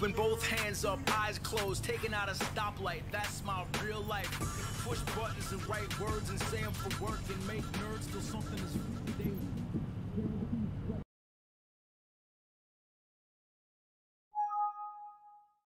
Holding both hands up, eyes closed, taking out a stoplight. That's my real life. Push buttons and write words and say them for work and make nerds feel something is